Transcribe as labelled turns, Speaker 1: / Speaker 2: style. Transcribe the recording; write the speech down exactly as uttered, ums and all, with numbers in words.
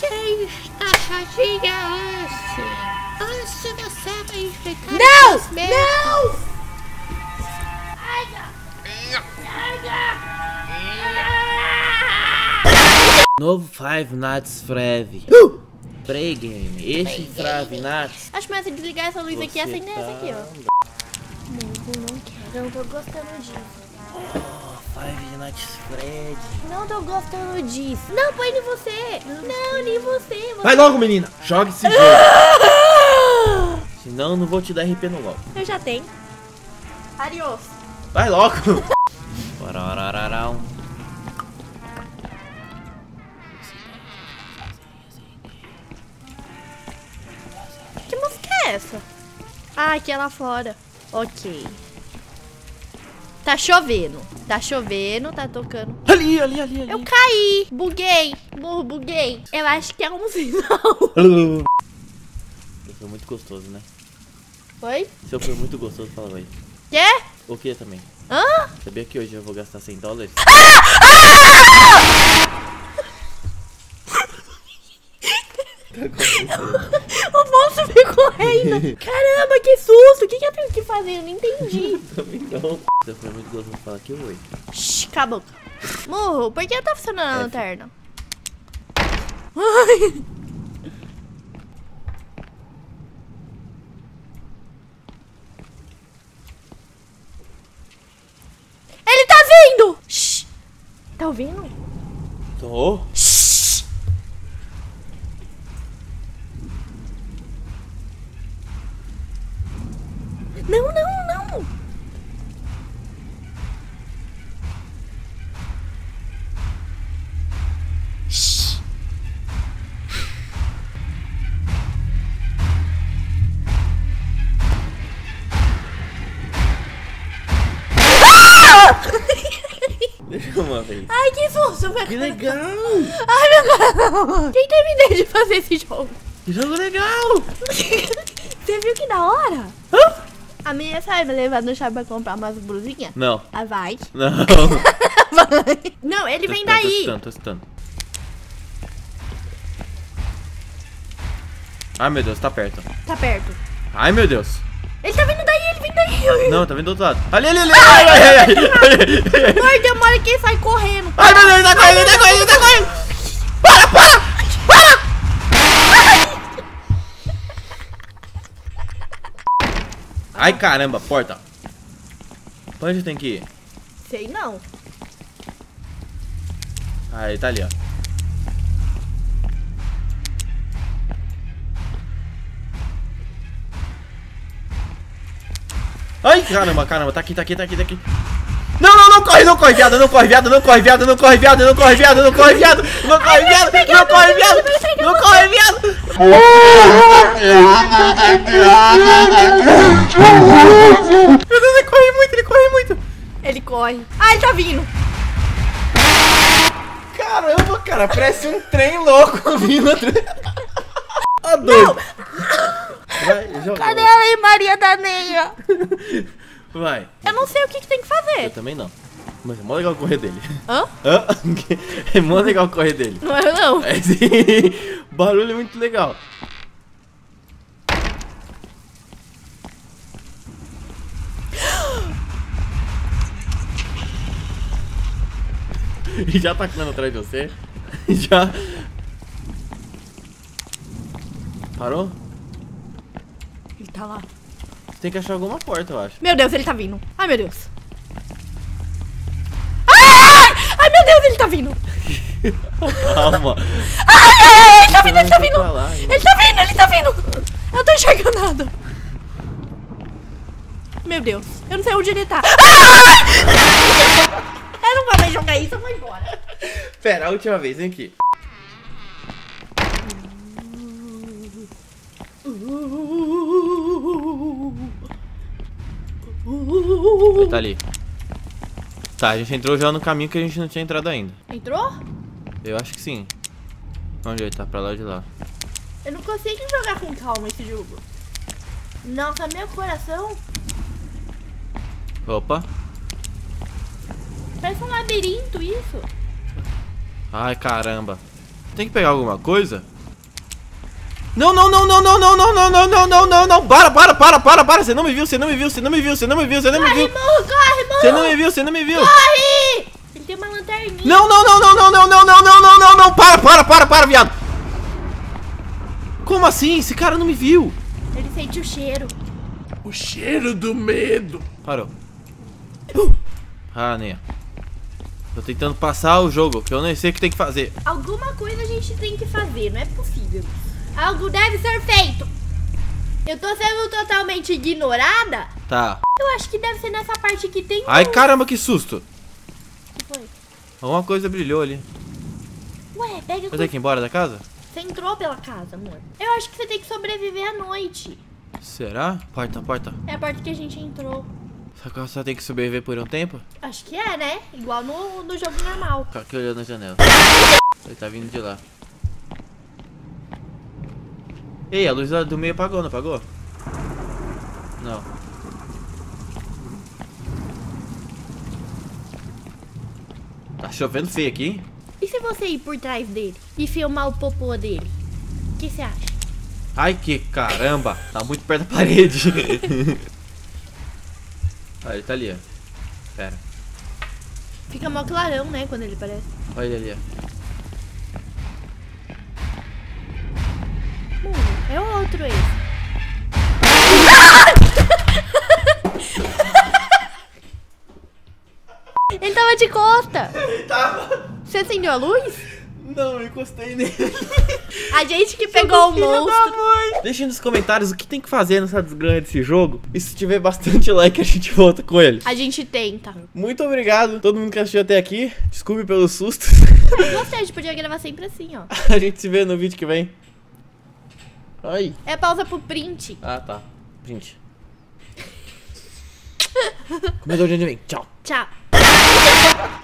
Speaker 1: Você está sozinha hoje. Hoje você vai enfrentar
Speaker 2: Não!
Speaker 1: os meus.
Speaker 2: Não!
Speaker 3: Novo Five Nights Freddy.
Speaker 2: Uh!
Speaker 3: Play game. Este Five Nights.
Speaker 2: Acho melhor você desligar essa luz aqui e
Speaker 3: Você
Speaker 2: acender essa aqui, ó.
Speaker 3: tá-
Speaker 2: Não, não quero. Não tô gostando disso.
Speaker 3: Oh, Five Nights Freddy.
Speaker 2: Não tô gostando disso. Não, põe em você. Não, nem você. você...
Speaker 3: Vai logo, menina. Joga esse jogo. Senão eu não vou te dar R P no LOL.
Speaker 2: Eu já tenho. Adiós.
Speaker 3: Vai logo. Pararararau.
Speaker 2: Que música é essa? Ah, aqui é lá fora. Ok. Tá chovendo. Tá chovendo, tá tocando.
Speaker 3: Ali, ali, ali, ali.
Speaker 2: Eu caí. Buguei. Burro, buguei. Eu acho que é um sinal.
Speaker 3: Eu sou muito gostoso, né?
Speaker 2: Oi?
Speaker 3: Se eu for muito gostoso, fala aí.
Speaker 2: Quê?
Speaker 3: O que também?
Speaker 2: Hã?
Speaker 3: Sabia que hoje eu vou gastar cem dólares?
Speaker 2: O monstro veio correndo. Caramba, que susto. O que, que eu tenho que fazer? Eu não entendi.
Speaker 3: Também não. Se eu for muito gostoso, fala que oi.
Speaker 2: Shhh, cala a boca. Morro, por que tá funcionando a
Speaker 3: É.
Speaker 2: lanterna? Ai. Ele tá vindo! Shhh. Tá ouvindo?
Speaker 3: Tô.
Speaker 2: Shhh. Não, não, não. Shhh.
Speaker 3: Deixa uma vez.
Speaker 2: Ai, que susto. Meu
Speaker 3: Que
Speaker 2: cara.
Speaker 3: legal.
Speaker 2: Ai, meu coração. Quem teve ideia de fazer esse jogo?
Speaker 3: Que jogo legal.
Speaker 2: Você viu que da hora? A minha sai me levar no shopping pra comprar umas blusinhas?
Speaker 3: Não.
Speaker 2: Ah, vai.
Speaker 3: Não.
Speaker 2: Vai. Não, ele
Speaker 3: Tô
Speaker 2: vem
Speaker 3: escutando,
Speaker 2: daí.
Speaker 3: Tô escutando, tô escutando. Ai, meu Deus, tá perto.
Speaker 2: Tá perto.
Speaker 3: Ai, meu Deus.
Speaker 2: Ele tá vindo daí, ele vem daí.
Speaker 3: Não, tá vindo do outro lado. Ali, ali, ali. Ai, ai, ai, ai.
Speaker 2: Ai, demora que ele sai correndo.
Speaker 3: Ai, meu Deus, ele tá correndo, ele tá correndo, ele tá correndo. Para, para, para. Ai, caramba, porta. Pra onde tem que ir?
Speaker 2: Sei não.
Speaker 3: Ah, ele tá ali, ó. Ai, caramba, caramba, tá aqui, tá aqui, tá aqui, tá aqui. Não, não, não corre, não corre, viado, não corre, viado, não corre, viado, não corre, viado, não corre, viado, não corre, viado, não corre, viado, não corre, viado, não corre, viado. Meu Deus, ele corre muito, ele corre muito.
Speaker 2: Ele corre. Ah, ele tá vindo.
Speaker 3: Caramba, cara, parece um trem louco vindo atrás. Ó, doido. Vai, joga.
Speaker 2: Cadê a Lei Maria da Neia?
Speaker 3: Vai.
Speaker 2: Eu não sei o que, que tem que
Speaker 3: Eu
Speaker 2: fazer.
Speaker 3: também não. Mas é mó legal correr dele.
Speaker 2: Hã?
Speaker 3: Hã? É mó legal correr dele.
Speaker 2: Não é não.
Speaker 3: É sim. O barulho é muito legal. E já tá atacando atrás de você. Já. Parou?
Speaker 2: Ele tá lá.
Speaker 3: Você tem que achar alguma porta, eu acho.
Speaker 2: Meu Deus, ele tá vindo. Ai, meu Deus. Ai, ai meu Deus, ele tá vindo.
Speaker 3: Calma.
Speaker 2: Ai, ai, ai, ele tá vindo, ele tá
Speaker 3: Vai
Speaker 2: vindo.
Speaker 3: pra lá, hein?
Speaker 2: Ele tá vindo, ele tá vindo. Eu não tô enxergando nada. Meu Deus, eu não sei onde ele tá. Ah! Eu não vou mais jogar isso, eu vou embora.
Speaker 3: Pera, a última vez, vem aqui. Ele tá ali. Tá, a gente entrou já no caminho que a gente não tinha entrado ainda.
Speaker 2: Entrou?
Speaker 3: Eu acho que sim. Onde ele tá? Pra lá de lá.
Speaker 2: Eu não consigo jogar com calma esse jogo. Nossa, meu coração
Speaker 3: Opa.
Speaker 2: parece um labirinto isso.
Speaker 3: Ai, caramba. Tem que pegar alguma coisa? Não, não, não, não, não, não, não, não, não, não, não, não, não. Para, para, para, para, para. Você não me viu, você não me viu, você não me viu, você não me viu, você não me
Speaker 2: Corre,
Speaker 3: viu.
Speaker 2: morro, corre, morro.
Speaker 3: Você não me viu, você não me viu.
Speaker 2: Corre! Ele tem uma lanterninha.
Speaker 3: Não, não, não, não, não, não, não, não, não, não, não, não. Para, para, para, para, viado. Como assim? Esse cara não me viu.
Speaker 2: Ele sente o cheiro.
Speaker 4: O cheiro do medo.
Speaker 3: Parou. Ah, nem. Tô tentando passar o jogo, que eu nem sei o que tem que fazer.
Speaker 2: Alguma coisa a gente tem que fazer, não é possível. Algo deve ser feito. Eu tô sendo totalmente ignorada?
Speaker 3: Tá.
Speaker 2: Eu acho que deve ser nessa parte que tem...
Speaker 3: Ai,
Speaker 2: luz.
Speaker 3: caramba, que susto.
Speaker 2: O que foi?
Speaker 3: Alguma coisa brilhou ali.
Speaker 2: Ué, pega...
Speaker 3: Eu tenho que ir embora da casa?
Speaker 2: Você entrou pela casa, amor. Eu acho que você tem que sobreviver à noite.
Speaker 3: Será? Porta, porta.
Speaker 2: É a parte que a gente entrou.
Speaker 3: Só que eu só tenho que sobreviver por um tempo?
Speaker 2: Acho que é, né? Igual no, no jogo normal.
Speaker 3: Fica aqui olhando na janela. Ele tá vindo de lá. Ei, a luz lá do meio apagou, não apagou? Não. Tá chovendo feio aqui, hein?
Speaker 2: E se você ir por trás dele e filmar o popô dele? O que você acha?
Speaker 3: Ai, que caramba! Tá muito perto da parede. Ah, ele tá ali, ó. Pera.
Speaker 2: Fica mó clarão, né, quando ele aparece.
Speaker 3: Olha ele ali, ó.
Speaker 2: Hum, é outro esse. Ele tava de costa.
Speaker 3: Ele tava...
Speaker 2: Você acendeu a luz?
Speaker 3: Não, eu encostei nele.
Speaker 2: A gente que pegou o monstro.
Speaker 3: Deixa nos comentários o que tem que fazer nessa desgrama desse jogo. E se tiver bastante like, a gente volta com ele.
Speaker 2: A gente tenta.
Speaker 3: Muito obrigado, todo mundo que assistiu até aqui. Desculpe pelo susto.
Speaker 2: Eu gostei, a gente podia gravar sempre assim, ó.
Speaker 3: A gente se vê no vídeo que vem. Ai.
Speaker 2: É pausa pro print.
Speaker 3: Ah, tá. Gente. Começou de onde vem. Tchau.
Speaker 2: Tchau.